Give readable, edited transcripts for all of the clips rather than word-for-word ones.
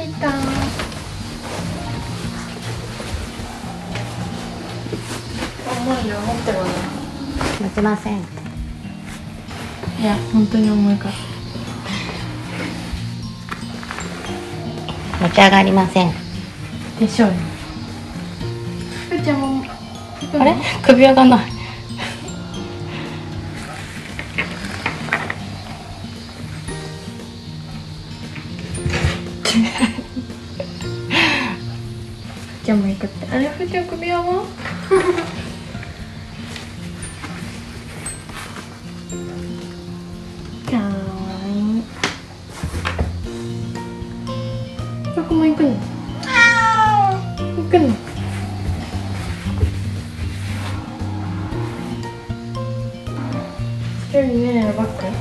着いた。重いよ、持ってごらん。 持ちません。 いや、本当に重いから。 持ち上がりません。 でしょうね。ふーちゃんも。 あれ、首上がんない。 じゃあもう行くって。あれ、ふーちゃん首輪はかわいい。どこも行くの？行くの？一人ねねのバッグ。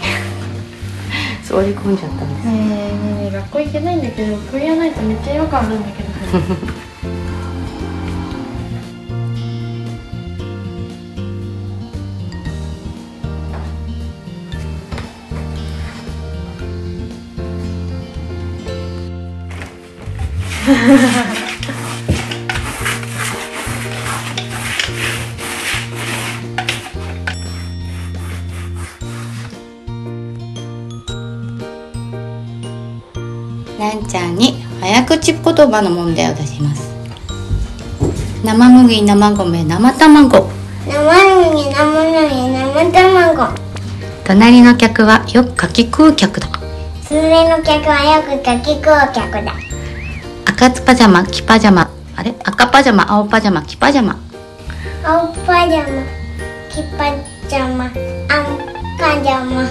座り込んじゃったんです。 ねえねえ、学校行けないんだけど、首輪ないとめっちゃ違和感あるんだけど。 ランちゃんに早口言葉の問題を出します。生麦、生米、生卵。 生麦、生麦、生卵。 隣の客はよく柿食う客だ。 上の客はよくかき食う客だ。 赤パジャマ、黄パジャマ。あれ、赤パジャマ、青パジャマ、黄パジャマ。 青パジャマ、黄パジャマ、青パジャマ。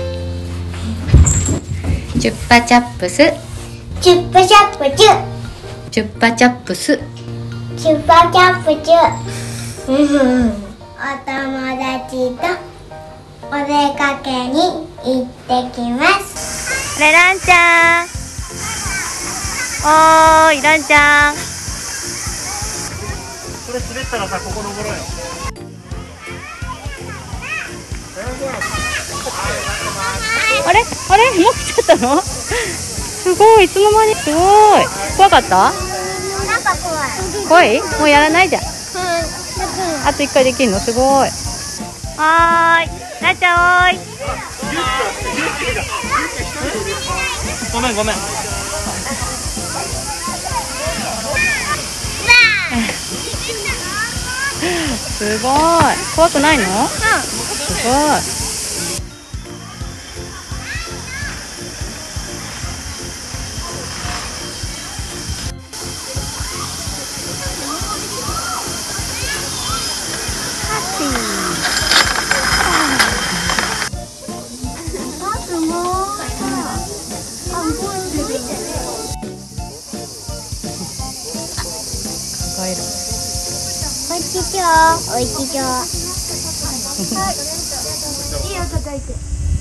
チュッパチャップス。 チュッパチャップチュ。 チュッパチャップス。 チュッパチャップチュ。お友達とお出かけに行ってきます。 あれ、ランちゃん。おーい、ランちゃん。 これ滑ったらさ、ここ登ろうよ。 あれあれ、もう来ちゃったの？すごい、いつの間に。すごい。怖かった？ なんか怖い。 怖い？もうやらないじゃん。あと1回できるの？すごい。はーい、ランちゃん、おーい。 ごめんごめん。 すごい。怖くないの？すごい。 おいしそう。おいしそう。いいよ、叩いて。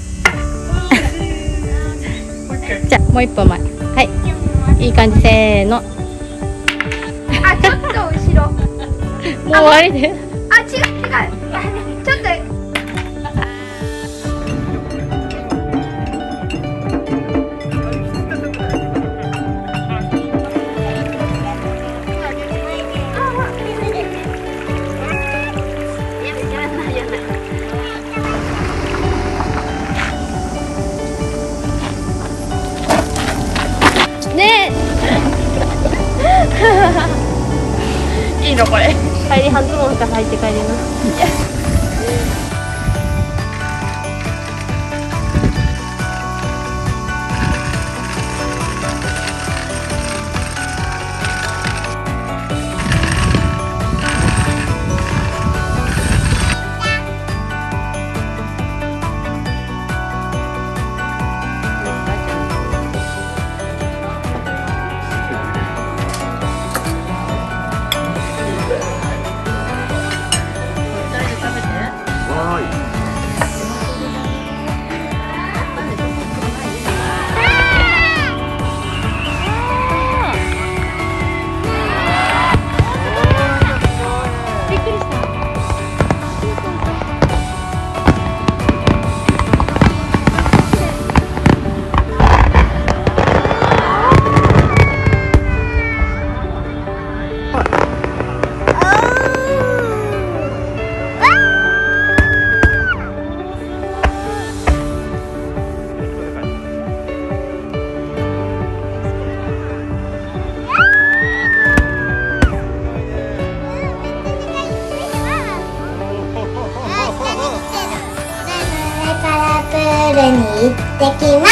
じゃあもう一歩前。はい、いい感じ。せーの。 あ、ちょっと後ろ。 もう終わりで。 あ、違う違う。ちょっと。 ねえ。いいのこれ。帰り初詣から入って帰ります。 からプールに行ってきます。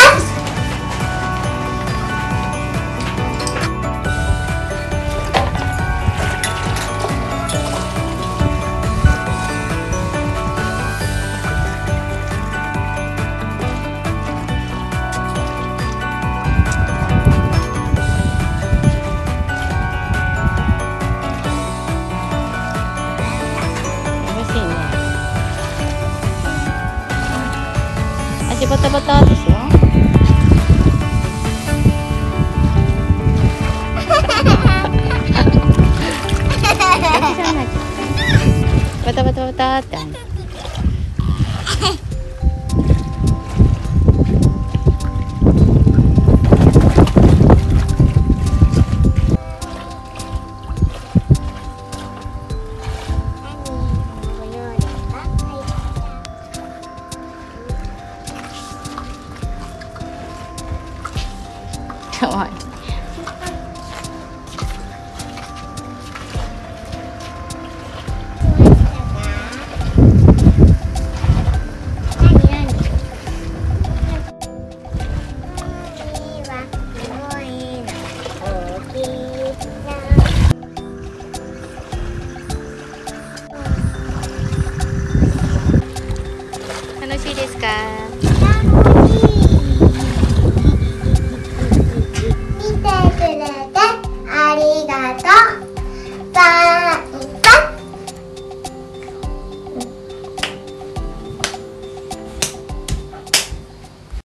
足バタバタですよ。バタバタバタって。かわいい。楽しいですか？ 見てくれてありがとう。